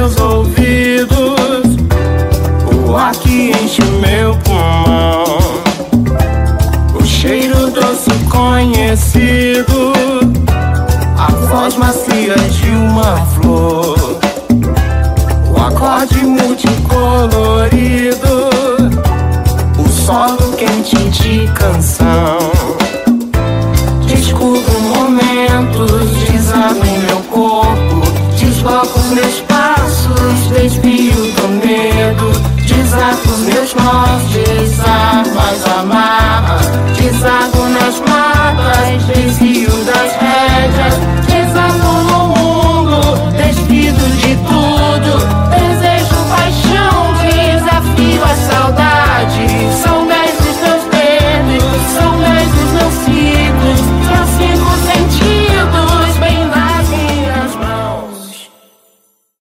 meus ouvidos, o ar que enche meu pulmão, o cheiro doce conhecido, a voz macia de uma flor, o acorde multicolorido, o solo quente de canção.